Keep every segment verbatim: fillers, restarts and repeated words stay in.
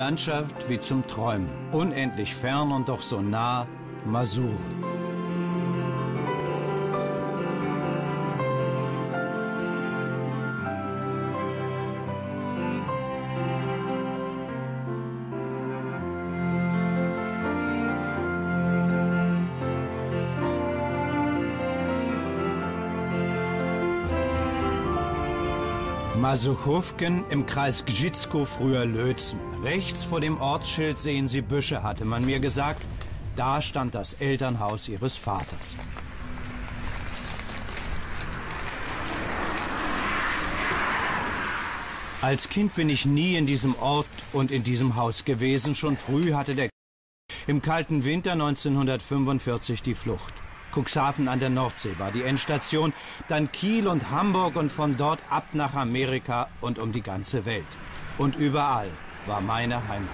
Landschaft wie zum Träumen, unendlich fern und doch so nah, Masuren. Masuchówken im Kreis Gzicko, früher Lötzen. Rechts vor dem Ortsschild sehen Sie Büsche, hatte man mir gesagt. Da stand das Elternhaus Ihres Vaters. Als Kind bin ich nie in diesem Ort und in diesem Haus gewesen. Schon früh hatte der im kalten Winter neunzehnhundertfünfundvierzig die Flucht. Cuxhaven an der Nordsee war die Endstation, dann Kiel und Hamburg und von dort ab nach Amerika und um die ganze Welt. Und überall war meine Heimat.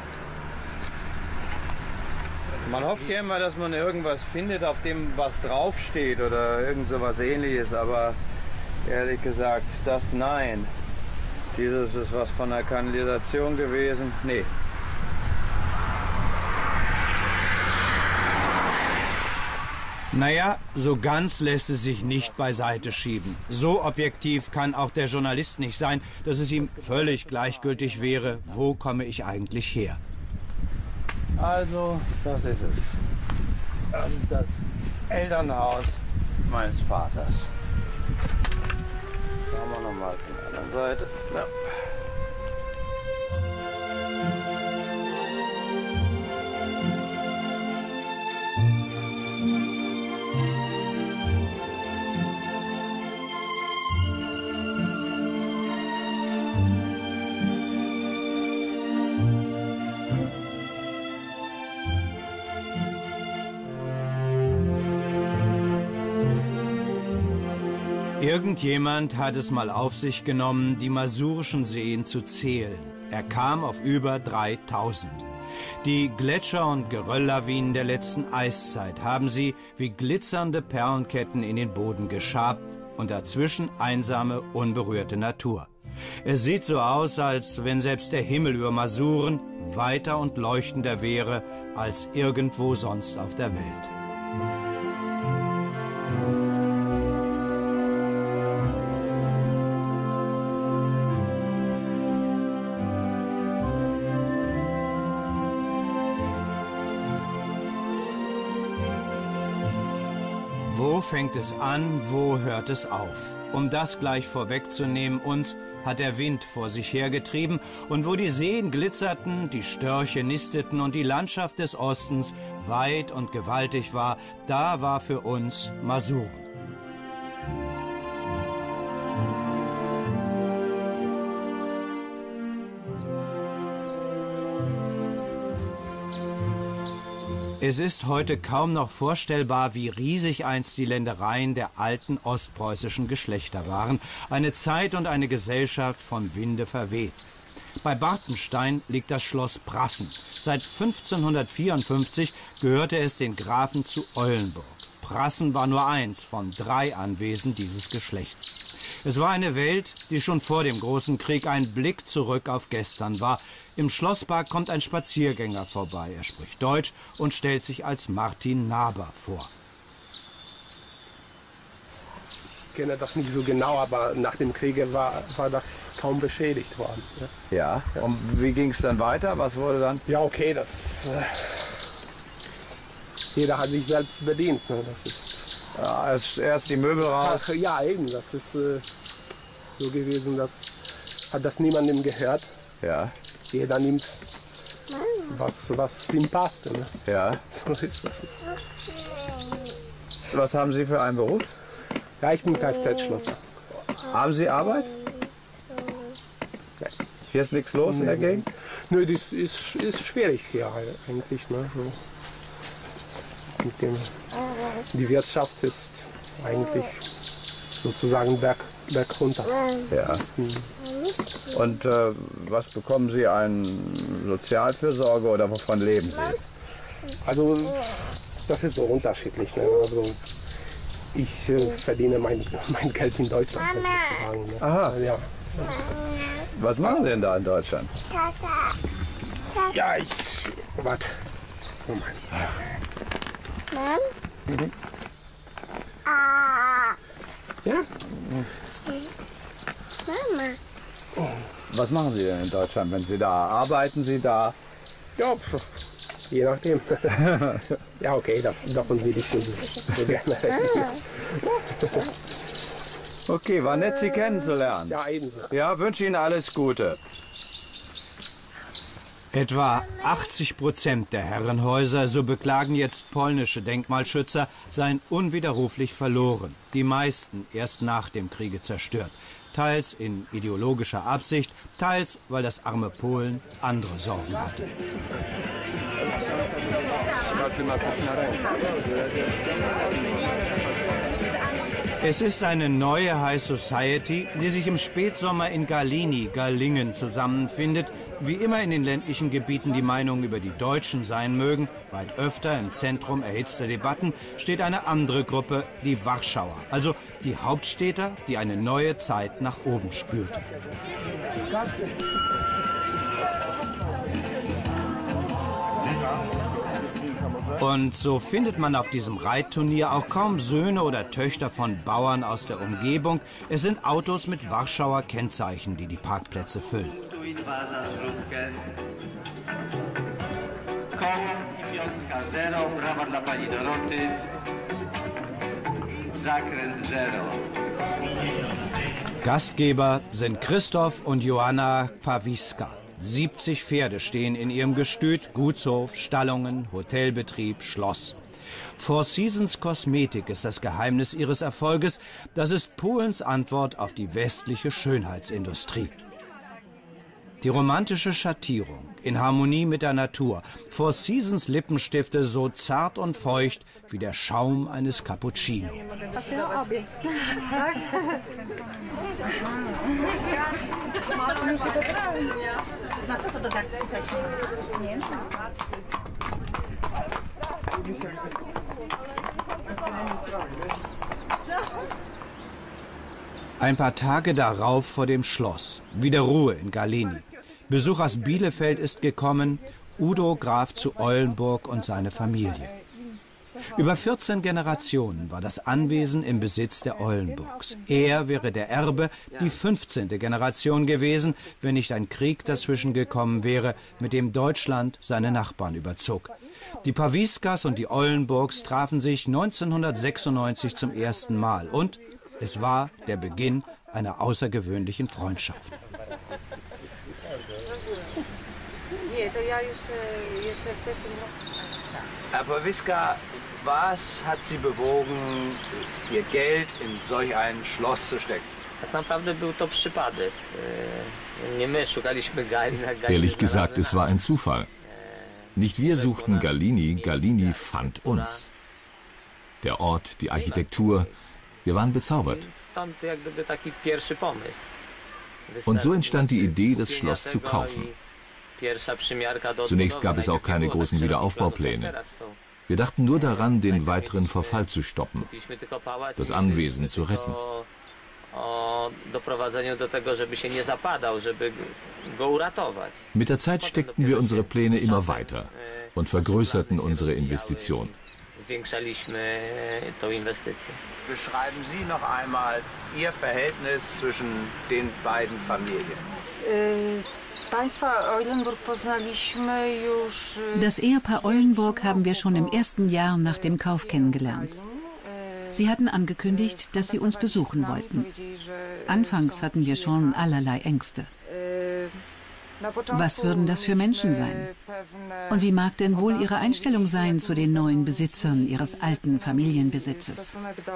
Man hofft ja immer, dass man irgendwas findet, auf dem was draufsteht oder irgend so was Ähnliches, aber ehrlich gesagt, das nein. Dieses ist was von der Kanalisation gewesen. Nee. Naja, so ganz lässt es sich nicht beiseite schieben. So objektiv kann auch der Journalist nicht sein, dass es ihm völlig gleichgültig wäre, wo komme ich eigentlich her. Also, das ist es. Das ist das Elternhaus meines Vaters. Schauen wir nochmal von der anderen Seite. Ja. Irgendjemand hat es mal auf sich genommen, die masurischen Seen zu zählen. Er kam auf über dreitausend. Die Gletscher und Gerölllawinen der letzten Eiszeit haben sie wie glitzernde Perlenketten in den Boden geschabt und dazwischen einsame, unberührte Natur. Es sieht so aus, als wenn selbst der Himmel über Masuren weiter und leuchtender wäre als irgendwo sonst auf der Welt. Wo fängt es an, wo hört es auf? Um das gleich vorwegzunehmen, uns hat der Wind vor sich hergetrieben, und wo die Seen glitzerten, die Störche nisteten und die Landschaft des Ostens weit und gewaltig war, da war für uns Masuren. Es ist heute kaum noch vorstellbar, wie riesig einst die Ländereien der alten ostpreußischen Geschlechter waren. Eine Zeit und eine Gesellschaft vom Winde verweht. Bei Bartenstein liegt das Schloss Prassen. Seit fünfzehnhundertvierundfünfzig gehörte es den Grafen zu Eulenburg. Prassen war nur eins von drei Anwesen dieses Geschlechts. Es war eine Welt, die schon vor dem Großen Krieg ein Blick zurück auf gestern war. Im Schlosspark kommt ein Spaziergänger vorbei. Er spricht Deutsch und stellt sich als Martin Naber vor. Ich kenne das nicht so genau, aber nach dem Krieg war, war das kaum beschädigt worden. Ja, ja. Ja. Und wie ging es dann weiter? Was wurde dann? Ja, okay, das... Äh, jeder hat sich selbst bedient. Ne? Das ist... Ja, erst, erst die Möbel raus. Ach, ja, eben. Das ist äh, so gewesen, dass hat das niemandem gehört. Ja. Jeder nimmt, was, was ihm passt. Ne? Ja. So ist das. Was haben Sie für einen Beruf? Ja, ich bin Kfz-Schlosser. Haben Sie Arbeit? Ja. Hier ist nichts los nee, in der Gegend? Nö, das ist, ist schwierig hier eigentlich. Ne? Mit dem, die Wirtschaft ist eigentlich sozusagen berg, berg runter. Ja. Mhm. Und äh, was bekommen Sie an Sozialfürsorge oder wovon leben Sie? Also das ist so unterschiedlich. Ne? Also, ich äh, verdiene mein, mein Geld in Deutschland sozusagen. Ne? Aha. Ja. Was machen Sie denn da in Deutschland? Ja, ich... Warte. Moment. Mom? Mhm. Ah. Ja? Mama. Was machen Sie denn in Deutschland, wenn Sie da? Arbeiten Sie da? Ja, pf, je nachdem. Ja, okay, davon will ich nicht so gerne reden. Okay, war nett, Sie kennenzulernen. Ja, ebenso. Ja, wünsche Ihnen alles Gute. Etwa achtzig Prozent der Herrenhäuser, so beklagen jetzt polnische Denkmalschützer, seien unwiderruflich verloren. Die meisten erst nach dem Kriege zerstört. Teils in ideologischer Absicht, teils, weil das arme Polen andere Sorgen hatte. Es ist eine neue High Society, die sich im Spätsommer in Galini, Galingen, zusammenfindet. Wie immer in den ländlichen Gebieten die Meinungen über die Deutschen sein mögen, weit öfter im Zentrum erhitzter Debatten steht eine andere Gruppe, die Warschauer, also die Hauptstädter, die eine neue Zeit nach oben spürten. Und so findet man auf diesem Reitturnier auch kaum Söhne oder Töchter von Bauern aus der Umgebung. Es sind Autos mit Warschauer Kennzeichen, die die Parkplätze füllen. Gastgeber sind Christoph und Joanna Pawiska. siebzig Pferde stehen in ihrem Gestüt, Gutshof, Stallungen, Hotelbetrieb, Schloss. Four Seasons Kosmetik ist das Geheimnis ihres Erfolges. Das ist Polens Antwort auf die westliche Schönheitsindustrie. Die romantische Schattierung in Harmonie mit der Natur. Four Seasons Lippenstifte so zart und feucht wie der Schaum eines Cappuccino. Ein paar Tage darauf vor dem Schloss. Wieder Ruhe in Galini. Besuch aus Bielefeld ist gekommen. Udo Graf zu Eulenburg und seine Familie. Über vierzehn Generationen war das Anwesen im Besitz der Eulenburgs. Er wäre der Erbe, die fünfzehnte Generation gewesen, wenn nicht ein Krieg dazwischen gekommen wäre, mit dem Deutschland seine Nachbarn überzog. Die Pawiskas und die Eulenburgs trafen sich neunzehnhundertsechsundneunzig zum ersten Mal und es war der Beginn einer außergewöhnlichen Freundschaft. Herr Pawiska, was hat Sie bewogen, Ihr Geld in solch ein Schloss zu stecken? Ehrlich gesagt, es war ein Zufall. Nicht wir suchten Galini, Galini fand uns. Der Ort, die Architektur, wir waren bezaubert. Und so entstand die Idee, das Schloss zu kaufen. Zunächst gab es auch keine großen Wiederaufbaupläne. Wir dachten nur daran, den weiteren Verfall zu stoppen, das Anwesen zu retten. Mit der Zeit steckten wir unsere Pläne immer weiter und vergrößerten unsere Investition. Beschreiben Sie noch einmal Ihr Verhältnis zwischen den beiden Familien. Das Ehepaar Eulenburg haben wir schon im ersten Jahr nach dem Kauf kennengelernt. Sie hatten angekündigt, dass sie uns besuchen wollten. Anfangs hatten wir schon allerlei Ängste. Was würden das für Menschen sein? Und wie mag denn wohl ihre Einstellung sein zu den neuen Besitzern ihres alten Familienbesitzes?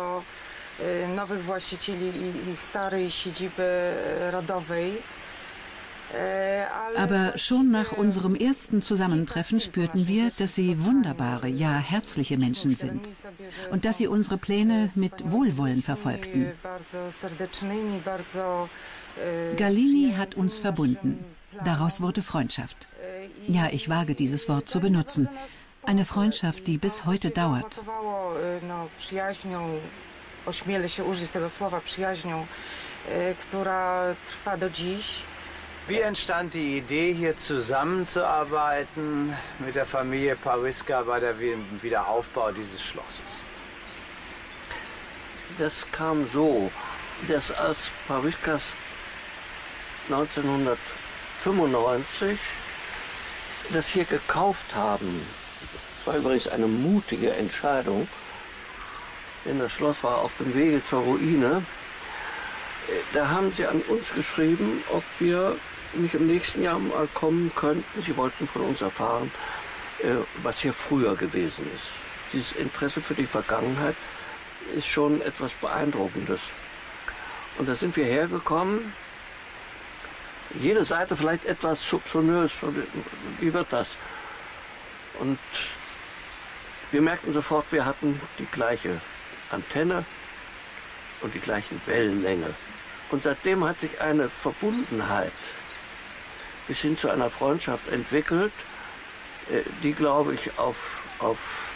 Aber schon nach unserem ersten Zusammentreffen spürten wir, dass sie wunderbare, ja herzliche Menschen sind und dass sie unsere Pläne mit Wohlwollen verfolgten. Galini hat uns verbunden. Daraus wurde Freundschaft. Ja, ich wage dieses Wort zu benutzen. Eine Freundschaft, die bis heute dauert. Wie entstand die Idee, hier zusammenzuarbeiten mit der Familie Paryska bei der Wiederaufbau dieses Schlosses? Das kam so, dass als Paryskas neunzehnhundertfünfundneunzig das hier gekauft haben, war übrigens eine mutige Entscheidung, denn das Schloss war auf dem Wege zur Ruine. Da haben sie an uns geschrieben, ob wir nicht im nächsten Jahr mal kommen könnten. Sie wollten von uns erfahren, was hier früher gewesen ist. Dieses Interesse für die Vergangenheit ist schon etwas Beeindruckendes. Und da sind wir hergekommen. Jede Seite vielleicht etwas soupçonös. Wie wird das? Und wir merkten sofort, wir hatten die gleiche Antenne und die gleiche Wellenlänge. Und seitdem hat sich eine Verbundenheit bis hin zu einer Freundschaft entwickelt, die, glaube ich, auf, auf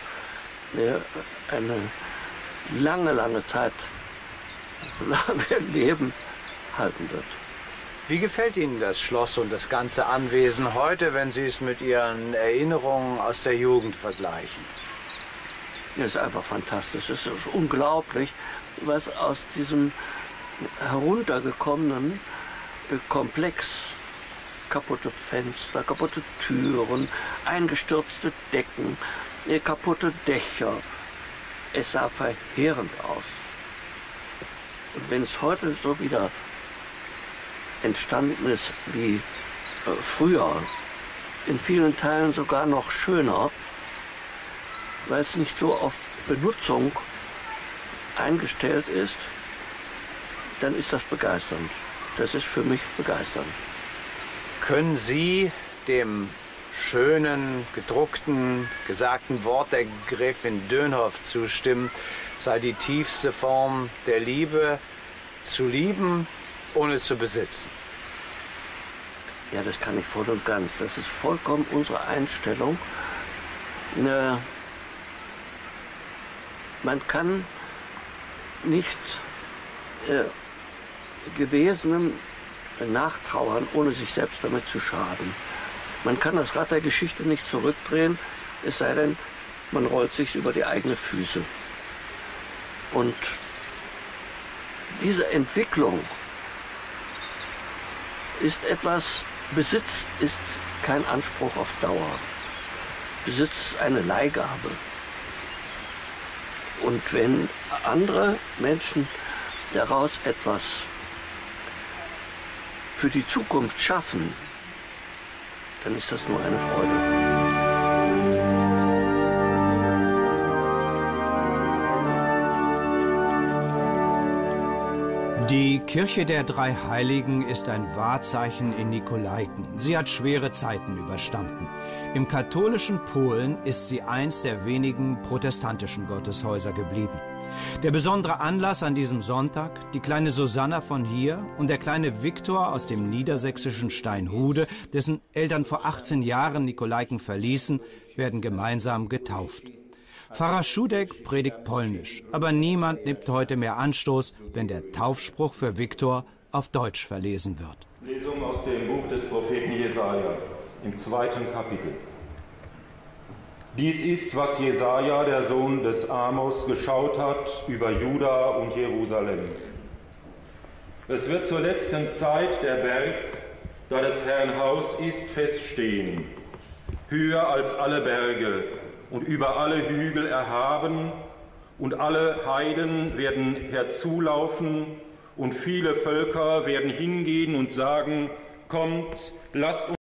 eine lange, lange Zeit wir leben halten wird. Wie gefällt Ihnen das Schloss und das ganze Anwesen heute, wenn Sie es mit Ihren Erinnerungen aus der Jugend vergleichen? Es ist einfach fantastisch. Es ist unglaublich, was aus diesem heruntergekommenen Komplex, kaputte Fenster, kaputte Türen, eingestürzte Decken, kaputte Dächer. Es sah verheerend aus. Und wenn es heute so wieder entstanden ist wie äh, früher, in vielen Teilen sogar noch schöner, weil es nicht so auf Benutzung eingestellt ist, dann ist das begeisternd. Das ist für mich begeisternd. Können Sie dem schönen, gedruckten, gesagten Wort der Gräfin Dönhoff zustimmen, sei die tiefste Form der Liebe zu lieben, ohne zu besitzen? Ja, das kann ich voll und ganz. Das ist vollkommen unsere Einstellung. Ne, man kann nicht äh, Gewesenem nachtrauern, ohne sich selbst damit zu schaden. Man kann das Rad der Geschichte nicht zurückdrehen, es sei denn, man rollt sich über die eigenen Füße. Und diese Entwicklung ist etwas, Besitz ist kein Anspruch auf Dauer. Besitz ist eine Leihgabe. Und wenn andere Menschen daraus etwas für die Zukunft schaffen, dann ist das nur eine Freude. Die Kirche der Drei Heiligen ist ein Wahrzeichen in Nikolaiken. Sie hat schwere Zeiten überstanden. Im katholischen Polen ist sie eins der wenigen protestantischen Gotteshäuser geblieben. Der besondere Anlass an diesem Sonntag, die kleine Susanna von hier und der kleine Viktor aus dem niedersächsischen Steinhude, dessen Eltern vor achtzehn Jahren Nikolaiken verließen, werden gemeinsam getauft. Pfarrer Schudek predigt Polnisch, aber niemand nimmt heute mehr Anstoß, wenn der Taufspruch für Viktor auf Deutsch verlesen wird. Lesung aus dem Buch des Propheten Jesaja, im zweiten Kapitel. Dies ist, was Jesaja, der Sohn des Amos, geschaut hat über Juda und Jerusalem. Es wird zur letzten Zeit der Berg, da des Herrn Haus ist, feststehen, höher als alle Berge und über alle Hügel erhaben, und alle Heiden werden herzulaufen, und viele Völker werden hingehen und sagen, kommt, lasst uns